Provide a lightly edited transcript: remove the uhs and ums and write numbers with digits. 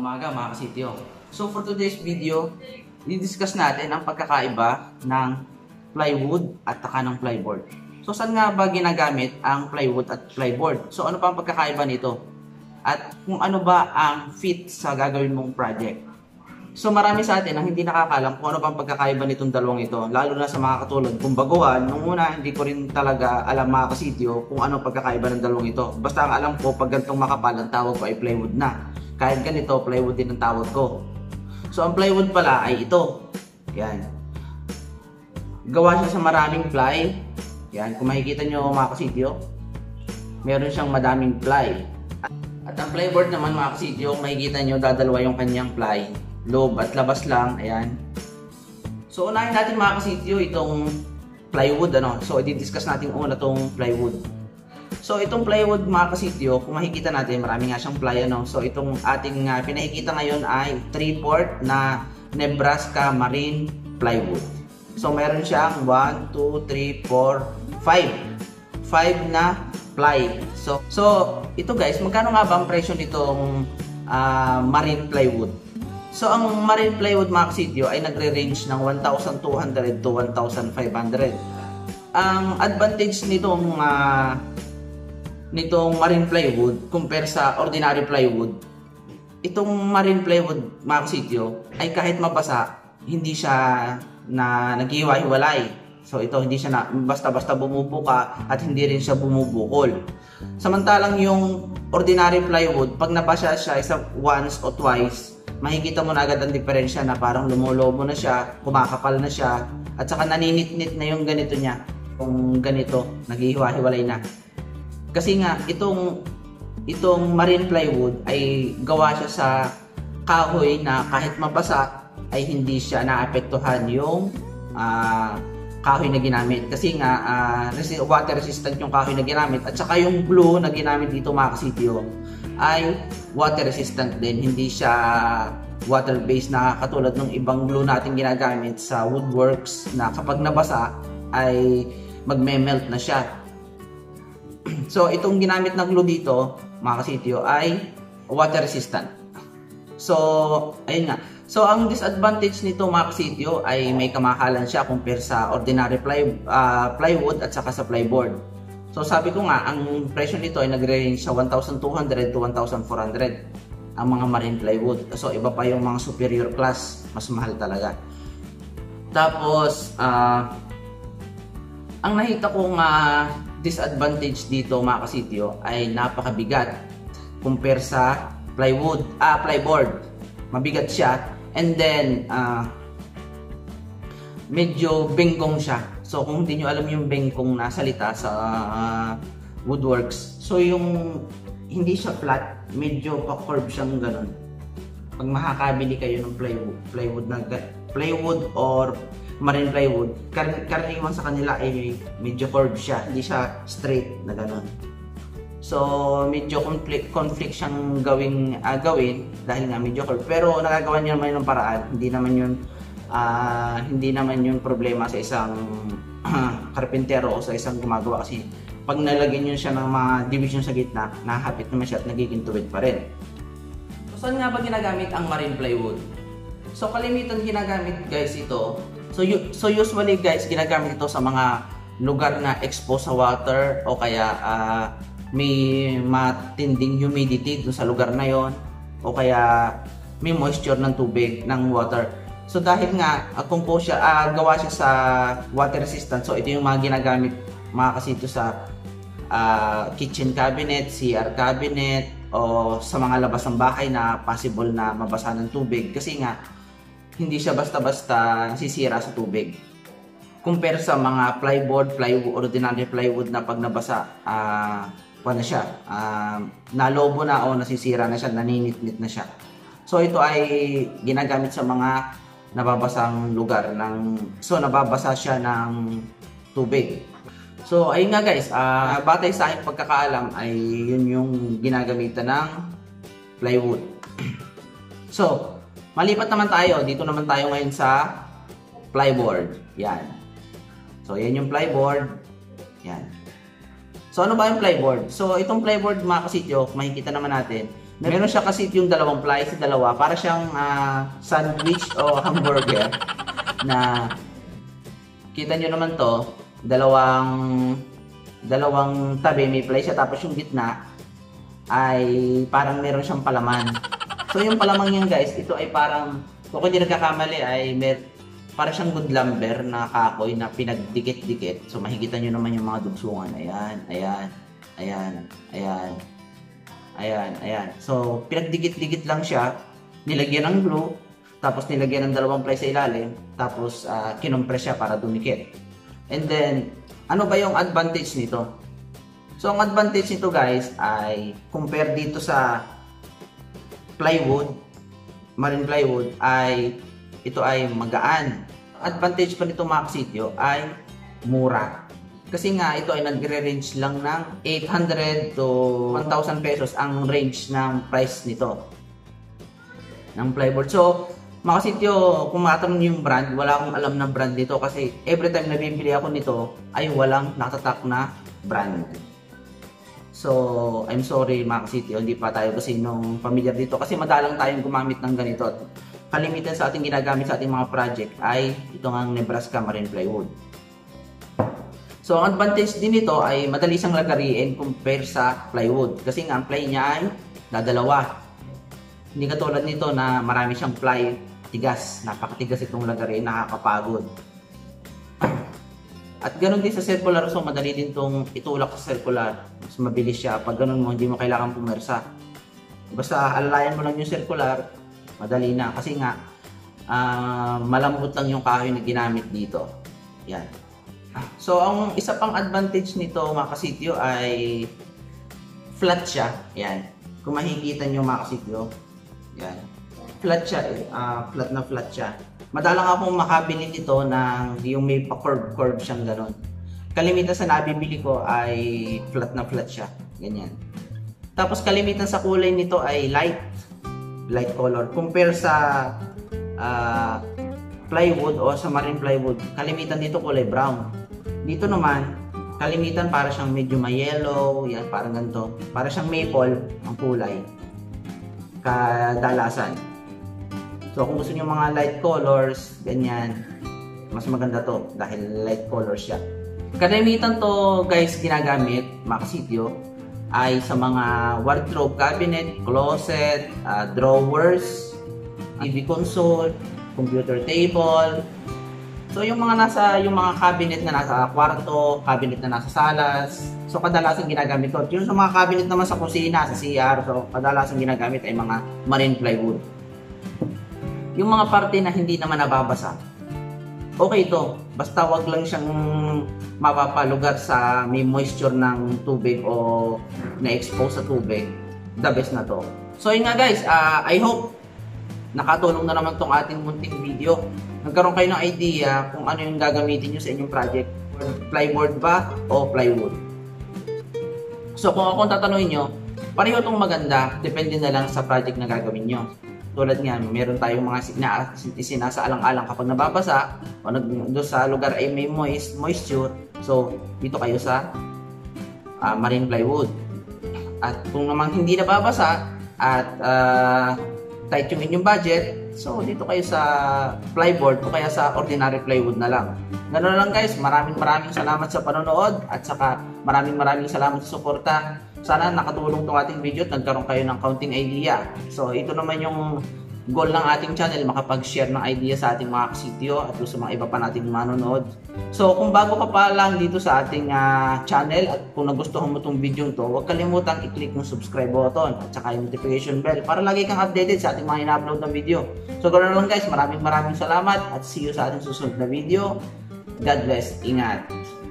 umaga mga kasityo. So for today's video, i-discuss natin ang pagkakaiba ng plywood at saka ng plyboard. So saan nga ba ginagamit ang plywood at plyboard? So ano pa ang pagkakaiba nito? At kung ano ba ang fit sa gagawin mong project? So marami sa atin ang hindi nakakalam kung ano pa ang pagkakaiba nitong dalawang ito. Lalo na sa mga katulad kung baguhan. Nung una hindi ko rin talaga alam mga kasityo kung ano pagkakaiba ng dalawang ito. Basta ang alam ko pag ganitong makapal ang tawag ko ay plywood na. Kahit ganito, plywood din ang tawag ko. So, ang plywood pala ay ito. Yan. Gawa siya sa maraming ply. Yan. Kung makikita nyo mga kasityo, meron siyang madaming ply. At ang plyboard naman mga kasityo, kung makikita nyo, dadalawa yung kanyang ply. Loob at labas lang. Ayan. So, unahin natin mga kasityo itong plywood. So, i-discuss natin una itong plywood. So itong plywood mga kasityo, kung makikita natin, marami nga siyang ply So itong ating pinakikita ngayon ay 3/4 na Nebraska Marine plywood. So meron siyang 1, 2, 3, 4, 5 na ply. So ito guys, magkano nga ba ang presyo nitong marine plywood? So ang marine plywood mga kasityo ay nagre-range ng 1,200 to 1,500. Ang advantage nitong marine plywood compare sa ordinary plywood, itong marine plywood mga kasityo ay kahit mabasa, hindi siya na naghiwa-hiwalay. So ito hindi siya na basta-basta bumubuka at hindi rin siya bumubukol. Samantalang yung ordinary plywood, pag nabasa siya once o twice, makikita mo na agad ang diferensya na parang lumulobo na siya, kumakapal na siya, at saka naninitnit na yung ganito niya. Kung ganito, naghihiwa-hiwalay na. Kasi nga, itong marine plywood ay gawa siya sa kahoy na kahit mabasa ay hindi siya naapektuhan yung kahoy na ginamit. Kasi nga, water resistant yung kahoy na ginamit. At saka yung glue na ginamit dito mga kasityo ay water resistant din. Hindi siya water based na katulad ng ibang glue natin ginagamit sa woodworks na kapag nabasa ay magme-melt na siya. So, itong ginamit na glue dito, mga kasityo, ay water resistant. So, ayun nga. So, ang disadvantage nito, mga kasityo, ay may kamahalan siya compare sa ordinary plywood at saka sa plyboard. So, sabi ko nga, ang presyo nito ay nagre-range sa 1,200 to 1,400 ang mga marine plywood. So, iba pa yung mga superior class, mas mahal talaga. Tapos, ang nakita kong disadvantage dito mga kasityo ay napakabigat compare sa plyboard. Mabigat siya and then medyo bengkong siya. So kung hindi nyo alam yung bengkong na salita sa woodworks, so yung hindi siya flat, medyo pa-curve siyang ganun. Pag makakabili kayo ng plywood or marine plywood, karaniwan sa kanila ay medyo curved siya, hindi siya straight na gano'n. So medyo conflict siyang gawin dahil nga medyo curved, pero nagagawa niya naman ng paraan. Hindi naman yun problema sa isang karpentero o sa isang gumagawa, kasi pag nalagyan niyo siya ng mga division sa gitna, nakahapit naman siya at nagiging tuwid pa rin. So saan nga ba ginagamit ang marine plywood? So kalimitan ginagamit guys ito. So usually guys, ginagamit ito sa mga lugar na exposed sa water o kaya may matinding humidity dun sa lugar na yon, o kaya may moisture ng tubig, ng water. So dahil nga gawa siya sa water resistant, so ito yung mga ginagamit mga kasito sa kitchen cabinet, CR cabinet, o sa mga labas ng bahay na possible na mabasa ng tubig, kasi nga hindi siya basta-basta nasisira sa tubig. Compare sa mga ordinary plywood na pag nabasa, nalobo na o nasisira na siya, naninitnit na siya. So ito ay ginagamit sa mga nababasang lugar, nababasa siya ng tubig. So ayun nga guys, batay sa aking pagkakaalam ay yun yung ginagamitan ng plywood. So malipat naman tayo, dito naman tayo ngayon sa plyboard. Yan. So, yan yung plyboard. Yan. So, ano ba yung plyboard? So, itong plyboard mga kasityo, makikita naman natin, Meron siya kasi yung dalawang ply, sa dalawa, para siyang sandwich o hamburger na kita nyo naman to, dalawang tabi may ply siya, tapos yung gitna ay parang meron siyang palaman. So yung palamang yan guys, ito ay parang, kung hindi nagkakamali ay para siyang good lumber na kahoy na pinagdikit-dikit. So mahigitan nyo naman yung mga dugsungan. Ayan, ayan, ayan, ayan, ayan, ayan. So pinagdikit-dikit lang siya, nilagyan ng glue, tapos nilagyan ng dalawang ply sa ilalim, tapos kinompress siya para dumikit. And then, ano ba yung advantage nito? So ang advantage nito guys ay compare dito sa plywood, marine plywood, ay ito ay magaan. Advantage pa nito mga kasityo ay mura. Kasi nga ito ay nagre-range lang ng 800 to 1,000 pesos ang range ng price nito ng plywood. So mga kasityo, kung matanong yung brand, wala akong alam na brand nito kasi every time na bibili ako nito ay walang natatak na brand. So, I'm sorry mga kasityo, hindi pa tayo kasi nung familiar dito kasi madalang tayong gumamit ng ganito. Kalimitan sa ating ginagamit sa ating mga project ay itong ang Nebraska Marine Plywood. So, ang advantage din nito ay madali siyang lagariin compare sa plywood. Kasi nga, ang ply niya ay dadalawa. Hindi katulad nito na marami siyang ply, tigas. Napakatigas itong lagariin, nakakapagod. At ganoon din sa circular, so madali din itong itulak sa circular. Mas mabilis siya. Pag ganoon mo, hindi mo kailangan pumersa. Basta alalayan mo lang yung circular, madali na. Kasi nga, malambot lang yung kahoy na ginamit dito. Yan. So, ang isa pang advantage nito mga kasityo ay flat siya. Yan. Kung makikita nyo mga kasityo, yan. Flat siya. Flat na flat siya. Madalang akong makabili nito ng yung may pa-curve siyang gano'n. Kalimitan sa nabibili ko ay flat na flat siya. Ganyan. Tapos kalimitan sa kulay nito ay light color. Compare sa plywood o sa marine plywood, kalimitan dito kulay brown. Dito naman, kalimitan para siyang medyo may yellow, yan, parang ganito. Para siyang maple ang kulay. Kadalasan. So kung gusto niyo mga light colors, ganyan, mas maganda to dahil light color siya. Kalimitan to guys ginagamit, mga kasityo, ay sa mga wardrobe cabinet, closet, drawers, TV console, computer table. So yung mga cabinet na nasa kwarto, cabinet na nasa salas. So kadalasan ginagamit to. Yung sa mga cabinet naman sa kusina, sa CR, so kadalasan ginagamit ay mga marine plywood. Yung mga parte na hindi naman nababasa, okay ito. Basta wag lang siyang mapapalugar sa may moisture ng tubig o na-expose sa tubig. The best na to. So yun nga guys, I hope nakatulong na naman tong ating munting video. Nagkaroon kayo ng idea kung ano yung gagamitin nyo sa inyong project. Plyboard ba o plywood? So kung akong tatanungin nyo, pareho itong maganda. Depende na lang sa project na gagawin nyo. Tulad nga, meron tayong mga sinasaalang-alang kapag nababasa o doon sa lugar ay may moisture. So, dito kayo sa marine plywood. At kung naman hindi nababasa at tight yung inyong budget, so dito kayo sa plyboard o kaya sa ordinary plywood na lang. Ganoon lang guys, maraming salamat sa panonood at saka maraming salamat sa suporta. Sana nakatulong itong ating video at nagkaroon kayo ng counting idea. So ito naman yung goal ng ating channel, makapag-share ng idea sa ating mga kasityo at sa mga iba pa nating manonood. So kung bago ka pa lang dito sa ating channel at kung nagustuhan mo itong video to, huwag kalimutang i-click yung subscribe button at saka yung notification bell para lagi kang updated sa ating mga ina-upload na video. So ganoon lang guys, maraming salamat at see you sa ating susunod na video. God bless, ingat!